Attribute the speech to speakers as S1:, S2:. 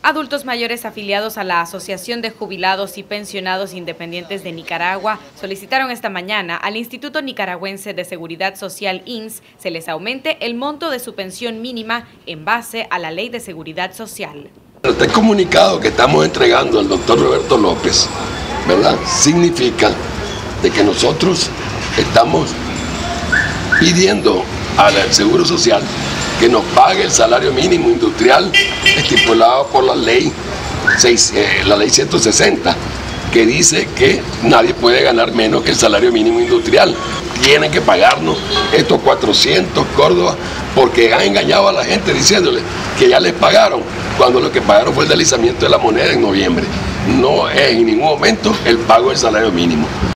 S1: Adultos mayores afiliados a la Asociación de Jubilados y Pensionados Independientes de Nicaragua solicitaron esta mañana al Instituto Nicaragüense de Seguridad Social INSS se les aumente el monto de su pensión mínima en base a la Ley de Seguridad Social.
S2: Este comunicado que estamos entregando al doctor Roberto López, ¿verdad?, significa de que nosotros estamos pidiendo al Seguro Social que nos pague el salario mínimo industrial estipulado por la ley 160, que dice que nadie puede ganar menos que el salario mínimo industrial. Tienen que pagarnos estos 400 córdobas porque han engañado a la gente diciéndole que ya les pagaron, cuando lo que pagaron fue el deslizamiento de la moneda en noviembre. No es en ningún momento el pago del salario mínimo.